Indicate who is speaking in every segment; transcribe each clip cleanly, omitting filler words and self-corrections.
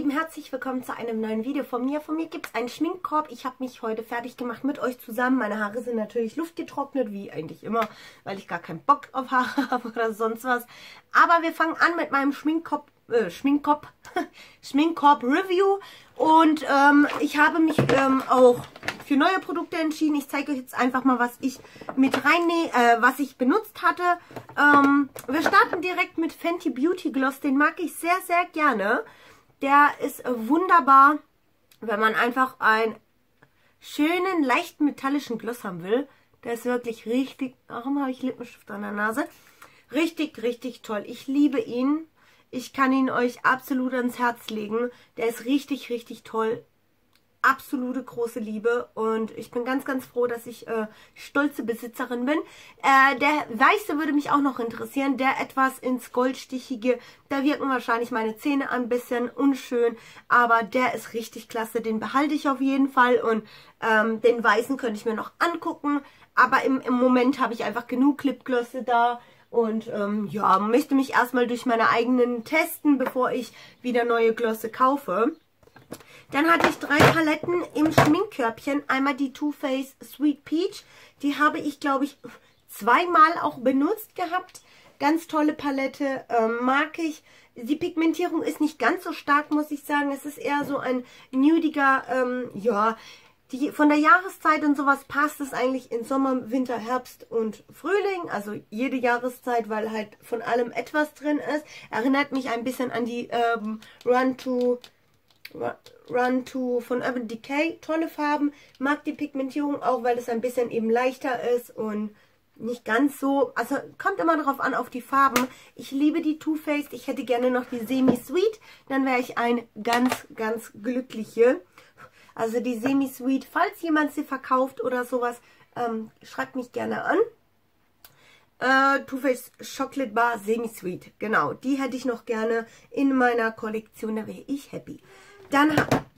Speaker 1: Lieben, herzlich willkommen zu einem neuen Video von mir. Von mir gibt es einen Schminkkorb. Ich habe mich heute fertig gemacht mit euch zusammen. Meine Haare sind natürlich luftgetrocknet, wie eigentlich immer, weil ich gar keinen Bock auf Haare habe oder sonst was. Aber wir fangen an mit meinem Schminkkorb Review. Und ich habe mich auch für neue Produkte entschieden. Ich zeige euch jetzt einfach mal, was ich mit reinnehme, was ich benutzt hatte. Wir starten direkt mit Fenty Beauty Gloss. Den mag ich sehr, sehr gerne. Der ist wunderbar, wenn man einfach einen schönen, leicht metallischen Gloss haben will. Der ist wirklich richtig... Warum habe ich Lippenstift an der Nase? Richtig, richtig toll. Ich liebe ihn. Ich kann ihn euch absolut ans Herz legen. Der ist richtig, richtig toll. Absolute große Liebe. Und ich bin ganz, ganz froh, dass ich stolze Besitzerin bin. Der weiße würde mich auch noch interessieren. Der etwas ins Goldstichige. Da wirken wahrscheinlich meine Zähne ein bisschen unschön. Aber der ist richtig klasse. Den behalte ich auf jeden Fall. Und den weißen könnte ich mir noch angucken. Aber im Moment habe ich einfach genug Lipglosse da. Und ja, möchte mich erstmal durch meine eigenen testen, bevor ich wieder neue Glosse kaufe. Dann hatte ich 3 Paletten im Schminkkörbchen. Einmal die Too Faced Sweet Peach. Die habe ich, glaube ich, 2-mal auch benutzt gehabt. Ganz tolle Palette, mag ich. Die Pigmentierung ist nicht ganz so stark, muss ich sagen. Es ist eher so ein nudiger, ja... Von der Jahreszeit und sowas passt es eigentlich in Sommer, Winter, Herbst und Frühling. Also jede Jahreszeit, weil halt von allem etwas drin ist. Erinnert mich ein bisschen an die Run to von Urban Decay. Tolle Farben. Mag die Pigmentierung auch, weil es ein bisschen eben leichter ist und nicht ganz so. Also kommt immer darauf an, auf die Farben. Ich liebe die Too Faced. Ich hätte gerne noch die Semi-Sweet. Dann wäre ich ein ganz, ganz glückliche. Also die Semi-Sweet, falls jemand sie verkauft oder sowas, schreibt mich gerne an. Too Faced Chocolate Bar Semi-Sweet, genau. Die hätte ich noch gerne in meiner Kollektion, da wäre ich happy. Dann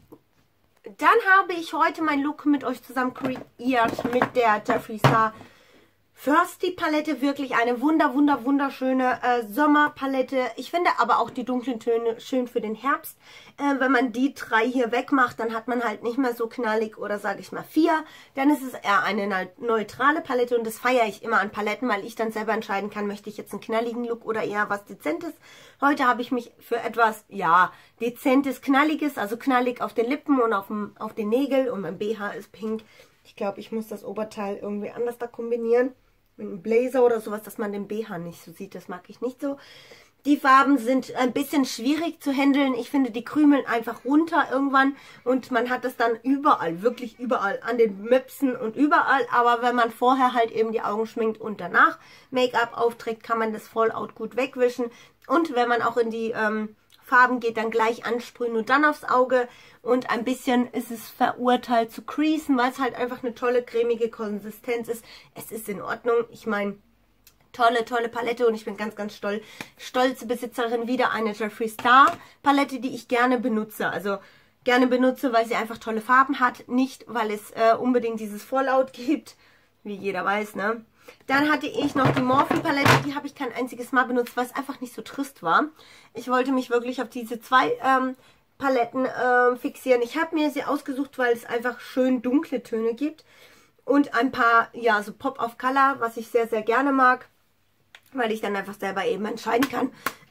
Speaker 1: habe ich heute meinen Look mit euch zusammen kreiert mit der Jeffree Star Thirsty Palette. Wirklich eine wunderschöne Sommerpalette. Ich finde aber auch die dunklen Töne schön für den Herbst. Wenn man die 3 hier wegmacht, dann hat man halt nicht mehr so knallig oder sage ich mal 4. Dann ist es eher eine neutrale Palette und das feiere ich immer an Paletten, weil ich dann selber entscheiden kann, möchte ich jetzt einen knalligen Look oder eher was Dezentes. Heute habe ich mich für etwas, ja, Dezentes, Knalliges, also knallig auf den Lippen und auf den Nägeln und mein BH ist pink. Ich glaube, ich muss das Oberteil irgendwie anders da kombinieren. Mit einem Blazer oder sowas, dass man den BH nicht so sieht. Das mag ich nicht so. Die Farben sind ein bisschen schwierig zu handeln. Ich finde, die krümeln einfach runter irgendwann. Und man hat es dann überall, wirklich überall, an den Möpsen und überall. Aber wenn man vorher halt eben die Augen schminkt und danach Make-up aufträgt, kann man das Fallout gut wegwischen. Und wenn man auch in die Farben geht, dann gleich ansprühen und dann aufs Auge. Und ein bisschen ist es verurteilt zu creasen, weil es halt einfach eine tolle cremige Konsistenz ist. Es ist in Ordnung. Ich meine, tolle Palette und ich bin ganz, ganz stolze Besitzerin. Wieder eine Jeffree Star Palette, die ich gerne benutze. Also gerne benutze, weil sie einfach tolle Farben hat. Nicht, weil es unbedingt dieses Fallout gibt, wie jeder weiß, ne? Dann hatte ich noch die Morphe Palette, die habe ich kein einziges Mal benutzt, weil es einfach nicht so trist war. Ich wollte mich wirklich auf diese 2 Paletten fixieren. Ich habe mir sie ausgesucht, weil es einfach schön dunkle Töne gibt. Und ein paar, ja, so Pop of Color, was ich sehr, sehr gerne mag. Weil ich dann einfach selber eben entscheiden kann,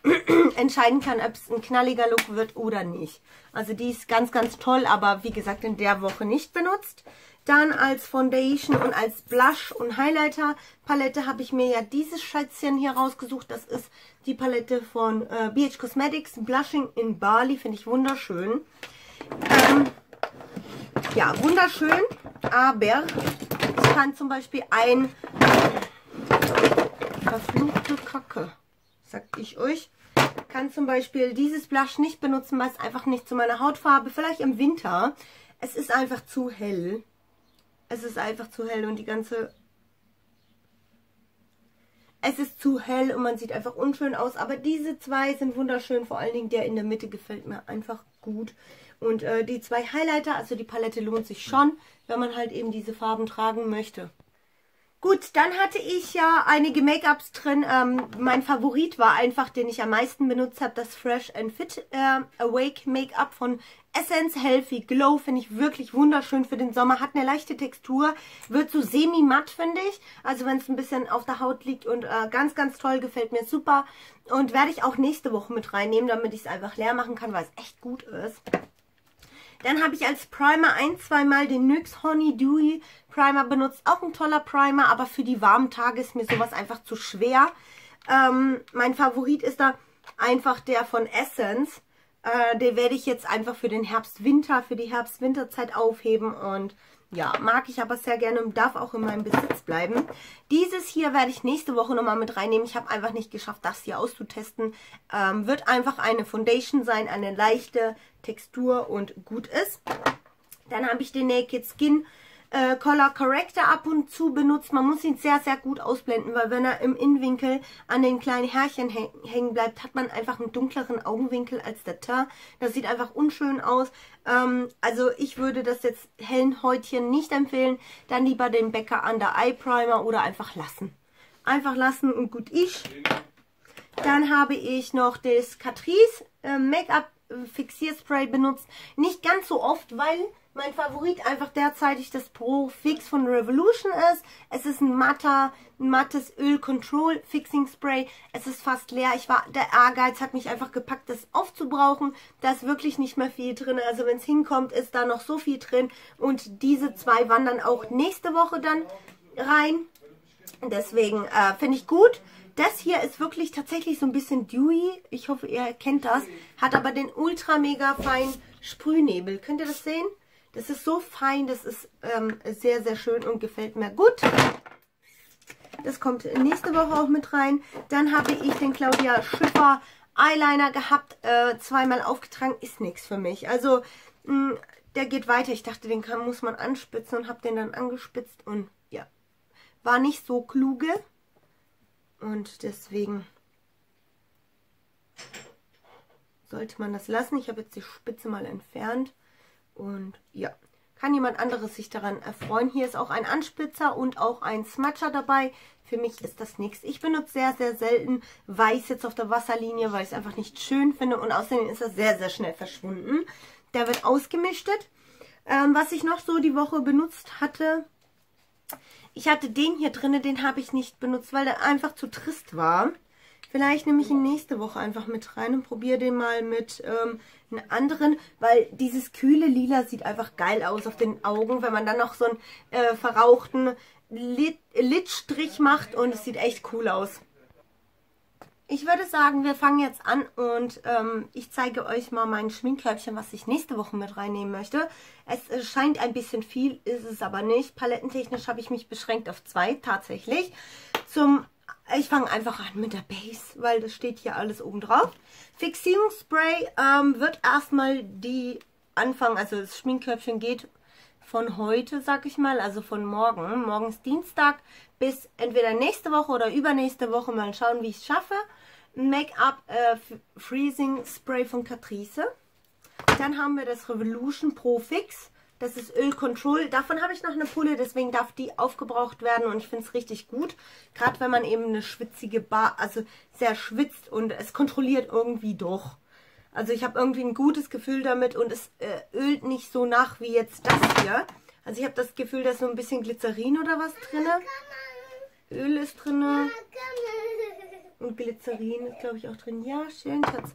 Speaker 1: ob es ein knalliger Look wird oder nicht. Also die ist ganz, ganz toll, aber wie gesagt in der Woche nicht benutzt. Dann als Foundation und als Blush und Highlighter Palette habe ich mir ja dieses Schätzchen hier rausgesucht. Das ist die Palette von BH Cosmetics Blushing in Bali. Finde ich wunderschön. Ja, wunderschön, aber ich kann zum Beispiel verfluchte Kacke, sag ich euch, kann zum Beispiel dieses Blush nicht benutzen, weil es einfach nicht zu meiner Hautfarbe, vielleicht im Winter, es ist einfach zu hell. Es ist einfach zu hell und es ist zu hell und man sieht einfach unschön aus. Aber diese 2 sind wunderschön. Vor allen Dingen der in der Mitte gefällt mir einfach gut. Und die 2 Highlighter, also die Palette lohnt sich schon, wenn man halt eben diese Farben tragen möchte. Gut, dann hatte ich ja einige Make-ups drin. Mein Favorit war einfach, den ich am meisten benutzt habe, das Fresh and Fit Awake Make-up von Essence Healthy Glow. Finde ich wirklich wunderschön für den Sommer. Hat eine leichte Textur, wird so semi-matt, finde ich. Also wenn es ein bisschen auf der Haut liegt und ganz, ganz toll, gefällt mir super. Und werde ich auch nächste Woche mit reinnehmen, damit ich es einfach leer machen kann, weil es echt gut ist. Dann habe ich als Primer zweimal den NYX Honey Dewy Primer benutzt. Auch ein toller Primer, aber für die warmen Tage ist mir sowas einfach zu schwer. Mein Favorit ist da einfach der von Essence. Den werde ich jetzt einfach für den Herbst-Winter, für die Herbst-Winter-Zeit aufheben. Und ja, mag ich aber sehr gerne und darf auch in meinem Besitz bleiben. Dieses hier werde ich nächste Woche nochmal mit reinnehmen. Ich habe einfach nicht geschafft, das hier auszutesten. Wird einfach eine Foundation sein, eine leichte Textur und gut ist. Dann habe ich den Naked Skin Color Corrector ab und zu benutzt. Man muss ihn sehr, sehr gut ausblenden, weil wenn er im Innenwinkel an den kleinen Härchen hängen bleibt, hat man einfach einen dunkleren Augenwinkel als der Teint. Das sieht einfach unschön aus. Also ich würde das jetzt hellen Häutchen nicht empfehlen. Dann lieber den Becca Under Eye Primer oder einfach lassen. Einfach lassen und gut ist. Dann habe ich noch das Catrice Make-up Fixierspray benutzt. Nicht ganz so oft, weil mein Favorit einfach derzeitig das Pro Fix von Revolution ist. Es ist ein mattes Öl Control Fixing Spray. Es ist fast leer. Der Ehrgeiz hat mich einfach gepackt, das aufzubrauchen. Da ist wirklich nicht mehr viel drin. Also wenn es hinkommt, ist da noch so viel drin. Und diese zwei wandern auch nächste Woche dann rein. Deswegen finde ich gut. Das hier ist wirklich tatsächlich so ein bisschen dewy. Ich hoffe, ihr kennt das. Hat aber den ultra mega feinen Sprühnebel. Könnt ihr das sehen? Das ist so fein. Das ist sehr, sehr schön und gefällt mir gut. Das kommt nächste Woche auch mit rein. Dann habe ich den Claudia Schiffer Eyeliner gehabt. Zweimal aufgetragen. Ist nichts für mich. Also, der geht weiter. Ich dachte, den muss man anspitzen und habe den dann angespitzt. Und ja, war nicht so kluge. Und deswegen sollte man das lassen. Ich habe jetzt die Spitze mal entfernt. Und ja, kann jemand anderes sich daran erfreuen. Hier ist auch ein Anspitzer und auch ein Smudger dabei. Für mich ist das nichts. Ich benutze sehr, sehr selten Weiß jetzt auf der Wasserlinie, weil ich es einfach nicht schön finde. Und außerdem ist er sehr, sehr schnell verschwunden. Der wird ausgemischtet. Was ich noch so die Woche benutzt hatte... Ich hatte den hier drin, den habe ich nicht benutzt, weil der einfach zu trist war. Vielleicht nehme ich ihn nächste Woche einfach mit rein und probiere den mal mit einem anderen, weil dieses kühle Lila sieht einfach geil aus auf den Augen, wenn man dann noch so einen verrauchten Lidstrich macht und es sieht echt cool aus. Ich würde sagen, wir fangen jetzt an und ich zeige euch mal mein Schminkkörbchen, was ich nächste Woche mit reinnehmen möchte. Es scheint ein bisschen viel, ist es aber nicht. Palettentechnisch habe ich mich beschränkt auf 2 tatsächlich. Ich fange einfach an mit der Base, weil das steht hier alles oben drauf. Fixierungsspray wird erstmal also das Schminkkörbchen geht von heute, sag ich mal, also von morgen. Morgen ist Dienstag bis entweder nächste Woche oder übernächste Woche. Mal schauen, wie ich es schaffe. Make-up Freezing Spray von Catrice. Dann haben wir das Revolution Pro Fix. Das ist Öl Control. Davon habe ich noch eine Pulle, deswegen darf die aufgebraucht werden und ich finde es richtig gut. Gerade wenn man eben eine schwitzige also sehr schwitzt und es kontrolliert irgendwie doch. Also ich habe irgendwie ein gutes Gefühl damit und es ölt nicht so nach wie jetzt das hier. Also ich habe das Gefühl, da ist so ein bisschen Glycerin oder was drin. Öl ist drin. Und Glycerin ist, glaube ich, auch drin. Ja, schön, Schatz.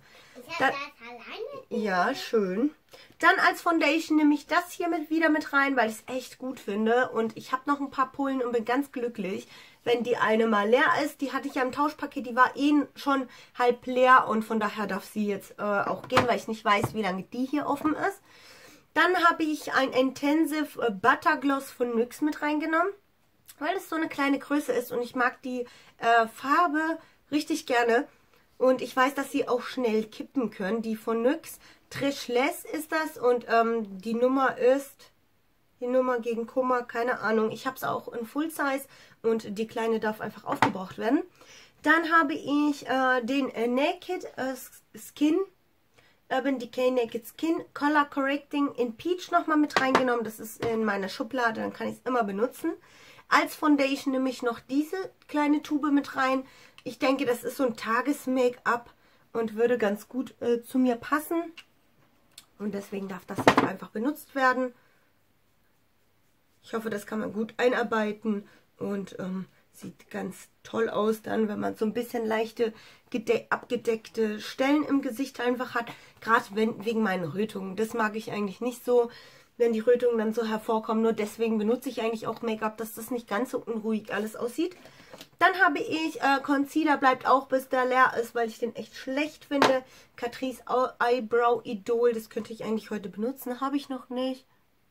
Speaker 1: Ja, schön. Dann als Foundation nehme ich das hier wieder mit rein, weil ich es echt gut finde. Und ich habe noch ein paar Pullen und bin ganz glücklich, wenn die eine mal leer ist. Die hatte ich ja im Tauschpaket, die war eh schon halb leer. Und von daher darf sie jetzt auch gehen, weil ich nicht weiß, wie lange die hier offen ist. Dann habe ich ein Intensive Butter Gloss von NYX mit reingenommen, weil es so eine kleine Größe ist. Und ich mag die Farbe richtig gerne. Und ich weiß, dass sie auch schnell kippen können. Die von NYX Trichless ist das. Und die Nummer ist... Die Nummer gegen Kummer, keine Ahnung. Ich habe es auch in Full Size. Und die kleine darf einfach aufgebraucht werden. Dann habe ich den Naked Skin... Urban Decay Naked Skin Color Correcting in Peach nochmal mit reingenommen. Das ist in meiner Schublade, dann kann ich es immer benutzen. Als Foundation nehme ich noch diese kleine Tube mit rein. Ich denke, das ist so ein Tages-Make-up und würde ganz gut zu mir passen. Und deswegen darf das jetzt einfach benutzt werden. Ich hoffe, das kann man gut einarbeiten und sieht ganz toll aus dann, wenn man so ein bisschen leichte, abgedeckte Stellen im Gesicht einfach hat. Gerade wegen meinen Rötungen. Das mag ich eigentlich nicht so, wenn die Rötungen dann so hervorkommen. Nur deswegen benutze ich eigentlich auch Make-up, dass das nicht ganz so unruhig alles aussieht. Dann habe ich Concealer, bleibt auch bis der leer ist, weil ich den echt schlecht finde. Catrice Eyebrow Idol, das könnte ich eigentlich heute benutzen, habe ich noch nicht.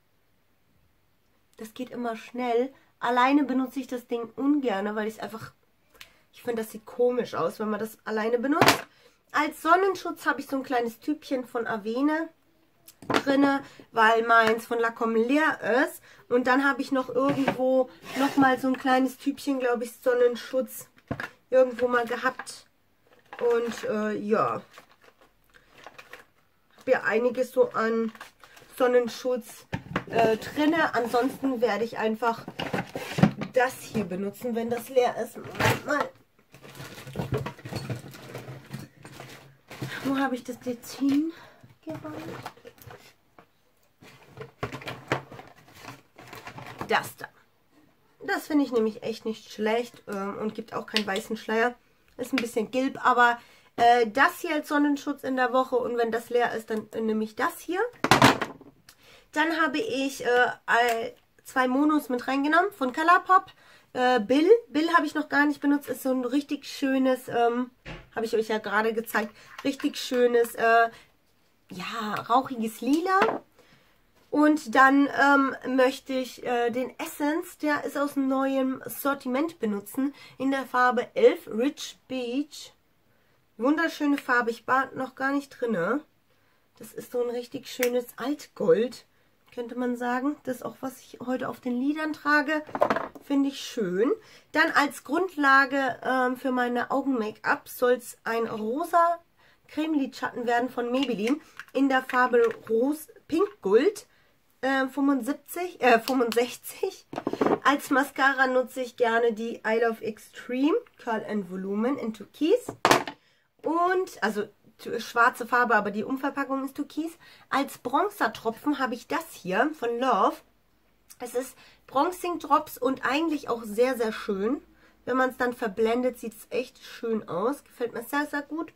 Speaker 1: Das geht immer schnell. Alleine benutze ich das Ding ungern, weil ich finde, das sieht komisch aus, wenn man das alleine benutzt. Als Sonnenschutz habe ich so ein kleines Tübchen von Avene drinne, weil meins von Lancôme leer ist. Und dann habe ich noch irgendwo nochmal so ein kleines Tübchen, glaube ich, Sonnenschutz irgendwo mal gehabt. Und ja, habe ja einiges so an Sonnenschutz drinne. Ansonsten werde ich einfach das hier benutzen, wenn das leer ist. Mal. Wo habe ich das jetzt hingeräumt? Das da. Das finde ich nämlich echt nicht schlecht und gibt auch keinen weißen Schleier. Ist ein bisschen gelb, aber das hier als Sonnenschutz in der Woche und wenn das leer ist, dann nehme ich das hier. Dann habe ich 2 Monos mit reingenommen von Colourpop. Bill habe ich noch gar nicht benutzt. Ist so ein richtig schönes, habe ich euch ja gerade gezeigt, richtig schönes, ja, rauchiges Lila. Und dann möchte ich den Essence, der ist aus einem neuen Sortiment, benutzen. In der Farbe 11 Rich Beach. Wunderschöne Farbe. Ich war noch gar nicht drin. Das ist so ein richtig schönes Altgold, könnte man sagen. Das ist auch, was ich heute auf den Lidern trage. Finde ich schön. Dann als Grundlage für meine Augen-Make-up soll es ein rosa Cremelidschatten werden von Maybelline. In der Farbe Rose Pink Gold. 65. Als Mascara nutze ich gerne die I Love Extreme Curl and Volumen in Türkis. Und, also schwarze Farbe, aber die Umverpackung ist Türkis. Als Bronzer-Tropfen habe ich das hier von Love. Es ist Bronzing Drops und eigentlich auch sehr, sehr schön. Wenn man es dann verblendet, sieht es echt schön aus. Gefällt mir sehr, sehr gut.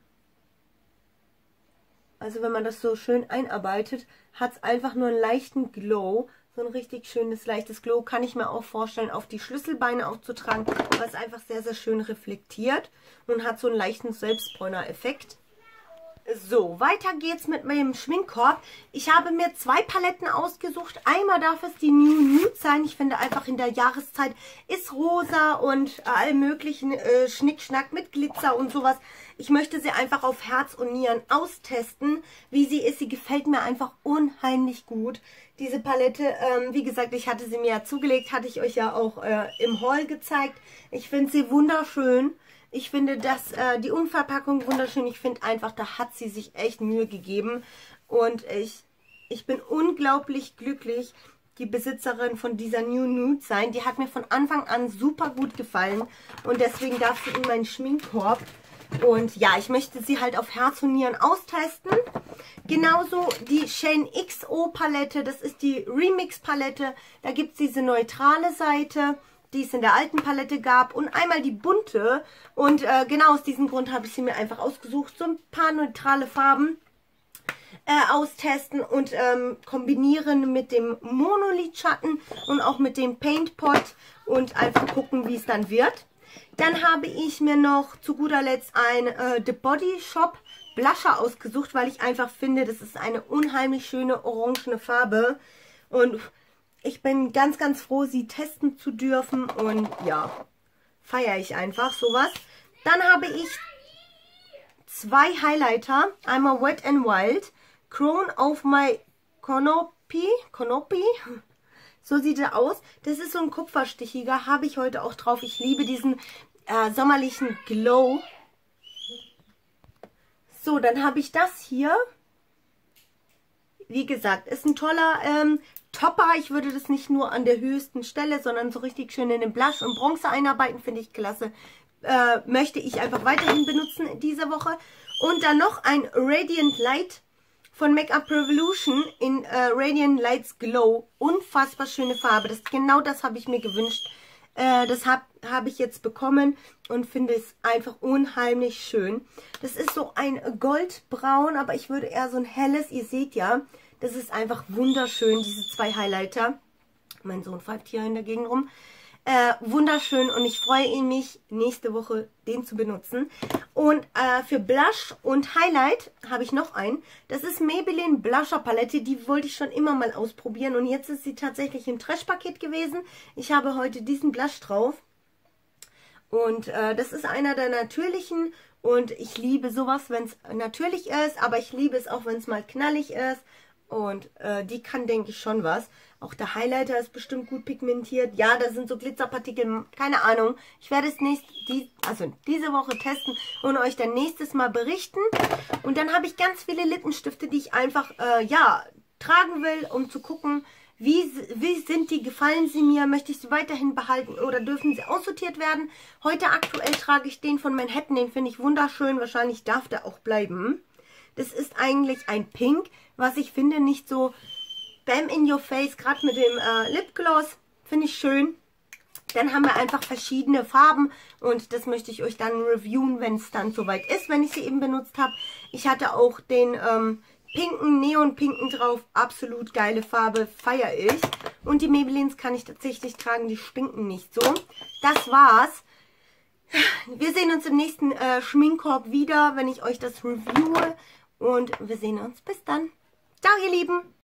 Speaker 1: Also wenn man das so schön einarbeitet, hat es einfach nur einen leichten Glow. So ein richtig schönes, leichtes Glow kann ich mir auch vorstellen, auf die Schlüsselbeine aufzutragen, weil es einfach sehr, sehr schön reflektiert und hat so einen leichten Selbstbräuner-Effekt. So, weiter geht's mit meinem Schminkkorb. Ich habe mir 2 Paletten ausgesucht. Einmal darf es die New Nude sein. Ich finde einfach in der Jahreszeit ist rosa und all möglichen Schnickschnack mit Glitzer und sowas. Ich möchte sie einfach auf Herz und Nieren austesten, wie sie ist. Sie gefällt mir einfach unheimlich gut. Diese Palette, wie gesagt, ich hatte sie mir ja zugelegt, hatte ich euch ja auch im Haul gezeigt. Ich finde sie wunderschön. Ich finde die Umverpackung wunderschön. Ich finde einfach, da hat sie sich echt Mühe gegeben. Und ich bin unglaublich glücklich, die Besitzerin von dieser New Nude sein. Die hat mir von Anfang an super gut gefallen. Und deswegen darf sie in meinen Schminkkorb. Und ja, ich möchte sie halt auf Herz und Nieren austesten. Genauso die Shane XO Palette. Das ist die Remix Palette. Da gibt es diese neutrale Seite, die es in der alten Palette gab, und einmal die bunte. Und genau aus diesem Grund habe ich sie mir einfach ausgesucht. So ein paar neutrale Farben austesten und kombinieren mit dem Monolidschatten und auch mit dem Paint Pot und einfach gucken, wie es dann wird. Dann habe ich mir noch zu guter Letzt ein The Body Shop Blusher ausgesucht, weil ich einfach finde, das ist eine unheimlich schöne orangene Farbe. Und ich bin ganz, ganz froh, sie testen zu dürfen und ja, feiere ich einfach sowas. Dann habe ich 2 Highlighter, einmal Wet n Wild, Crown of My Canopy, so sieht er aus. Das ist so ein kupferstichiger, habe ich heute auch drauf. Ich liebe diesen sommerlichen Glow. So, dann habe ich das hier. wie gesagt, ist ein toller Topper. Ich würde das nicht nur an der höchsten Stelle, sondern so richtig schön in den Blush und Bronze einarbeiten. Finde ich klasse. Möchte ich einfach weiterhin benutzen diese Woche. Und dann noch ein Radiant Light von Make-up Revolution in Radiant Lights Glow. Unfassbar schöne Farbe. Genau das habe ich mir gewünscht. Das habe ich jetzt bekommen und finde es einfach unheimlich schön. Das ist so ein Goldbraun, aber ich würde eher so ein helles, ihr seht ja, das ist einfach wunderschön, diese zwei Highlighter. Mein Sohn pfeift hier in der Gegend rum. Wunderschön und ich freue mich, nächste Woche den zu benutzen. Und für Blush und Highlight habe ich noch einen. Das ist Maybelline Blusher Palette. Die wollte ich schon immer mal ausprobieren und jetzt ist sie tatsächlich im Trash-Paket gewesen. Ich habe heute diesen Blush drauf. Und das ist einer der natürlichen und ich liebe sowas, wenn es natürlich ist, aber ich liebe es auch, wenn es mal knallig ist. Und die kann, denke ich, schon was. Auch der Highlighter ist bestimmt gut pigmentiert. Ja, da sind so Glitzerpartikel, keine Ahnung. Ich werde es diese Woche testen und euch dann nächstes Mal berichten. Und dann habe ich ganz viele Lippenstifte, die ich einfach, tragen will, um zu gucken, wie sind die, gefallen sie mir, möchte ich sie weiterhin behalten oder dürfen sie aussortiert werden. Heute aktuell trage ich den von Manhattan, den finde ich wunderschön. Wahrscheinlich darf der auch bleiben. Das ist eigentlich ein Pink, was ich finde nicht so bam in your face, gerade mit dem Lipgloss, finde ich schön. Dann haben wir einfach verschiedene Farben und das möchte ich euch dann reviewen, wenn es dann soweit ist, wenn ich sie eben benutzt habe. Ich hatte auch den pinken, Neon-Pinken drauf, absolut geile Farbe, feiere ich. Und die Maybellines kann ich tatsächlich tragen, die stinken nicht so. Das war's. Wir sehen uns im nächsten Schminkkorb wieder, wenn ich euch das reviewe. Und wir sehen uns. Bis dann. Ciao, ihr Lieben.